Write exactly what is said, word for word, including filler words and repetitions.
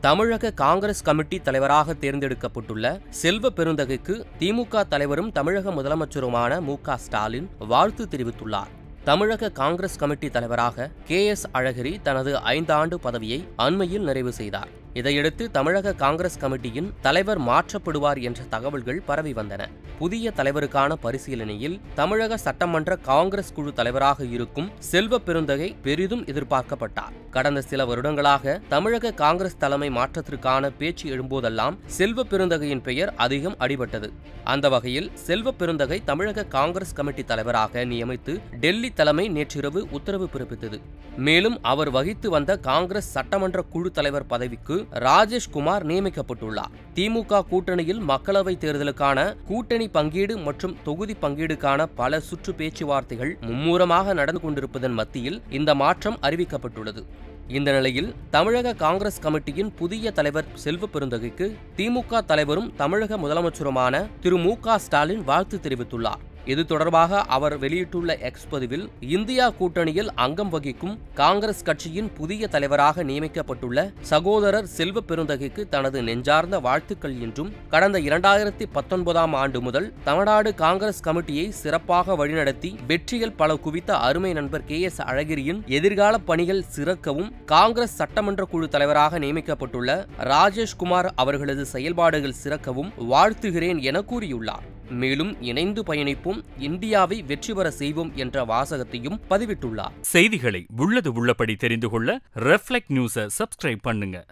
தமிழக Congress committee தலைவராக தேர்ந்தெடுக்கப்பட்டுள்ள செல்வ பெருந்தகைக்கு திமுக தலைவரும் தமிழக முதலமைச்சருமான மு க ஸ்டாலின் வாழ்த்து தெரிவித்துள்ளார். தமிழக காங்கிரஸ் கமிட்டி தலைவராக கே எஸ் அழகிரி தனது ஐந்தாண்டு பதவியை அண்மையில் நிறைவு செய்தார். இதையடுத்து தமிழக காங்கிரஸ் கமிட்டியின் தலைவர் மாற்றப்படுவார் என்ற தகவல்கள் பரவி வந்தன. புதிய தலைவருக்கான பரிசீலனையில் தமிழக சட்டமன்ற காங்கிரஸ் குழு தலைவராக இருக்கும் செல்வ பெருந்தகை பெரிதும் எதிர்பார்க்கப்பட்டார். கடந்த சில வருடங்களாக தமிழக காங்கிரஸ் தலைமை மாற்றத்திற்கான பேச்சு எழும்போதெல்லாம் செல்வ பெருந்தகையின் பெயர் அதிகம் அடிபட்டது. அந்த வகையில் செல்வ பெருந்தகை தமிழக காங்கிரஸ் கமிட்டி தலைவராக நியமித்து டெல்லி தலைமை நேற்றிரவு உத்தரவு பிறப்பித்தது. மேலும் அவர் வகித்து வந்த காங்கிரஸ் சட்டமன்ற குழு தலைவர் பதவிக்கு ராஜேஷ் குமார் நியமிக்கப்பட்டுள்ளார். திமுக கூட்டணியில் மக்களவைத் தேர்தலுக்கான கூட்டணி பங்கீடு மற்றும் தொகுதி பங்கீடுக்கான பல சுற்று பேச்சுவார்த்தைகள் மும்முரமாக நடந்து கொண்டிருப்பதன் மத்தியில் இந்த மாற்றம் அறிவிக்கப்பட்டுள்ளது. இந்த நிலையில் தமிழக காங்கிரஸ் கமிட்டியின் புதிய தலைவர் செல்வ பெருந்தகைக்கு திமுக தலைவரும் தமிழக முதலமைச்சருமான திரு மு க ஸ்டாலின் வாழ்த்து தெரிவித்துள்ளார். இது தொடர்பாக அவர் வெளியிட்டுள்ள எக்ஸ் பதிவில், இந்தியா கூட்டணியில் அங்கம் வகிக்கும் காங்கிரஸ் கட்சியின் புதிய தலைவராக நியமிக்கப்பட்டுள்ள சகோதரர் செல்வ பெருந்தகைக்கு தனது நெஞ்சார்ந்த வாழ்த்துக்கள் என்றும், கடந்த இரண்டாயிரத்தி பத்தொன்பதாம் ஆண்டு முதல் தமிழ்நாடு காங்கிரஸ் கமிட்டியை சிறப்பாக வழிநடத்தி வெற்றிகள் பல குவித்த அருமை நண்பர் கே எஸ் அழகிரியின் எதிர்கால பணிகள் சிறக்கவும் காங்கிரஸ் சட்டமன்ற குழு தலைவராக நியமிக்கப்பட்டுள்ள ராஜேஷ் குமார் அவர்களது செயல்பாடுகள் சிறக்கவும் வாழ்த்துகிறேன் என கூறியுள்ளார். மேலும் இணைந்து பயணிப்போம், இந்தியாவை வெற்றி பெற செய்வோம் என்ற வாசகத்தையும் பதிவிட்டுள்ளார். செய்திகளை உள்ளது உள்ளபடி தெரிந்து கொள்ள ரெஃப்ளெக்ட் நியூஸை சப்ஸ்கிரைப் பண்ணுங்க.